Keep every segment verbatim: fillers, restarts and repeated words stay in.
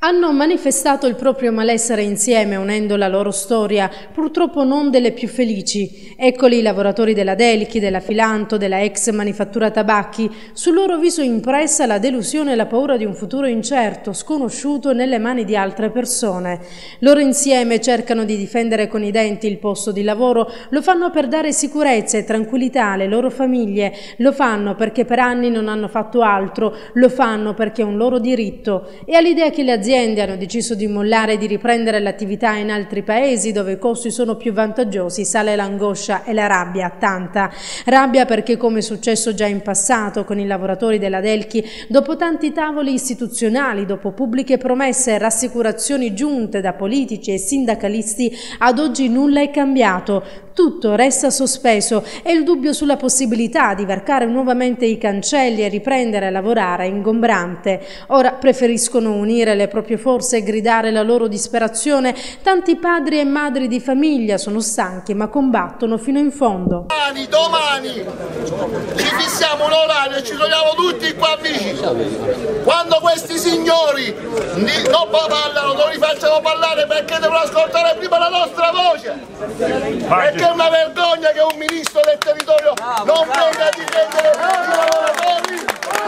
Hanno manifestato il proprio malessere insieme, unendo la loro storia, purtroppo non delle più felici. Eccoli i lavoratori della Delchi, della Filanto, della ex manifattura tabacchi. Sul loro viso impressa la delusione e la paura di un futuro incerto, sconosciuto nelle mani di altre persone. Loro insieme cercano di difendere con i denti il posto di lavoro, lo fanno per dare sicurezza e tranquillità alle loro famiglie, lo fanno perché per anni non hanno fatto altro, lo fanno perché è un loro diritto. E all'idea che le aziende hanno deciso di mollare e di riprendere l'attività in altri paesi dove i costi sono più vantaggiosi, sale l'angoscia e la rabbia, tanta. Rabbia perché, come è successo già in passato con i lavoratori della Delchi, dopo tanti tavoli istituzionali, dopo pubbliche promesse e rassicurazioni giunte da politici e sindacalisti, ad oggi nulla è cambiato. Tutto resta sospeso e il dubbio sulla possibilità di varcare nuovamente i cancelli e riprendere a lavorare è ingombrante. Ora preferiscono unire le proprie forze e gridare la loro disperazione. Tanti padri e madri di famiglia sono stanchi ma combattono fino in fondo. Domani, domani ci fissiamo un orario e ci troviamo tutti qua vicino. Quando questi signori non parlano, non li facciano parlare perché devono ascoltare prima la nostra voce. Perché è una vergogna che un ministro del territorio non venga a difendere i lavoratori.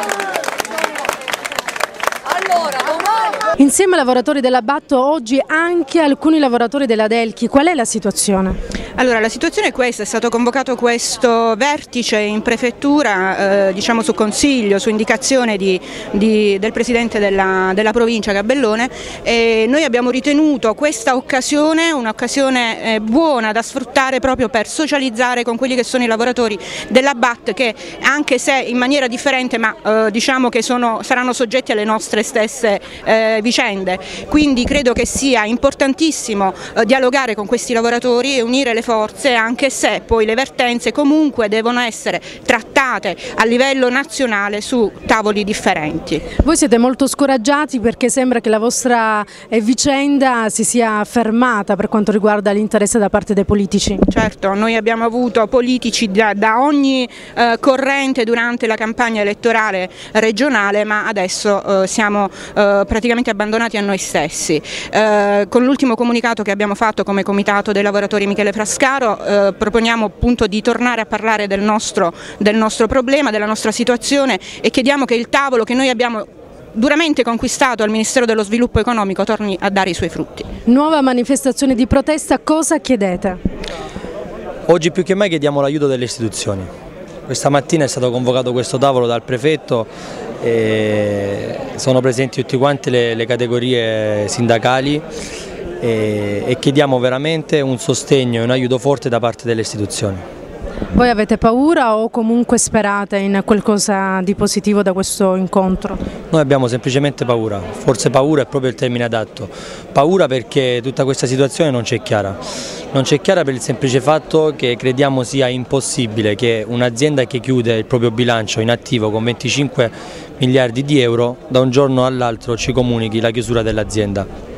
Insieme ai lavoratori della Batto oggi anche alcuni lavoratori della Delchi, qual è la situazione? Allora, la situazione è questa: è stato convocato questo vertice in prefettura, eh, diciamo su consiglio, su indicazione di, di, del presidente della, della provincia Gabellone, e noi abbiamo ritenuto questa occasione un'occasione eh, buona da sfruttare proprio per socializzare con quelli che sono i lavoratori della B A T che, anche se in maniera differente, ma eh, diciamo che sono, saranno soggetti alle nostre stesse eh, vicende. Quindi credo che sia importantissimo eh, dialogare con questi lavoratori e unire le forze, anche se poi le vertenze comunque devono essere trattate a livello nazionale su tavoli differenti. Voi siete molto scoraggiati perché sembra che la vostra eh, vicenda si sia fermata per quanto riguarda l'interesse da parte dei politici. Certo, noi abbiamo avuto politici da, da ogni eh, corrente durante la campagna elettorale regionale, ma adesso eh, siamo eh, praticamente abbandonati a noi stessi. Eh, con l'ultimo comunicato che abbiamo fatto come Comitato dei Lavoratori Michele Frascaro eh, proponiamo appunto di tornare a parlare del nostro, del nostro problema, della nostra situazione, e chiediamo che il tavolo che noi abbiamo duramente conquistato al Ministero dello Sviluppo Economico torni a dare i suoi frutti. Nuova manifestazione di protesta, cosa chiedete? Oggi più che mai chiediamo l'aiuto delle istituzioni. Questa mattina è stato convocato questo tavolo dal prefetto e sono presenti tutte quante le, le categorie sindacali e, e chiediamo veramente un sostegno e un aiuto forte da parte delle istituzioni. Voi avete paura o comunque sperate in qualcosa di positivo da questo incontro? Noi abbiamo semplicemente paura, forse paura è proprio il termine adatto. Paura perché tutta questa situazione non c'è chiara. Non c'è chiara per il semplice fatto che crediamo sia impossibile che un'azienda che chiude il proprio bilancio in attivo con venticinque miliardi di euro da un giorno all'altro ci comunichi la chiusura dell'azienda.